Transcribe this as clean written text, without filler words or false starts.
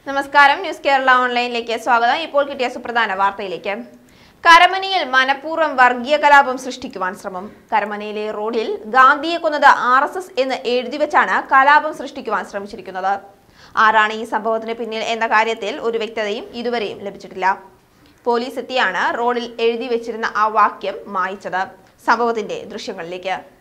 നമസ്കാരം ന്യൂസ് കേരള ഓൺലൈനിലേക്ക് സ്വാഗതം. ഇപ്പോൾ കിട്ടിയ സുപ്രധാന വാർത്തയിലേക്ക്. കരമനയിൽ മനഃപൂർവ്വം വർഗീയ കലാപം സൃഷ്ടിക്കുവാൻ ശ്രമം. കരമനയിലെ റോഡിൽ ഗാന്ധിയെ കൊന്നത് RSS എന്ന് എഴുതി വെച്ചാണ് കലാപം സൃഷ്ടിക്കുവാൻ ശ്രമിച്ചിരിക്കുന്നത്. ആരാണ് ഈ സംഭവത്തിന് പിന്നിൽ എന്ന കാര്യത്തിൽ ഒരു വ്യക്തതയും ഇതുവരെയും ലഭിച്ചിട്ടില്ല. പോലീസ് എത്തിയാണ് റോഡിൽ എഴുതി വെച്ചിരുന്ന ആ വാക്യം മായ്ച്ചത്. സംഭവത്തിന്റെ ദൃശ്യങ്ങളിലേക്ക്.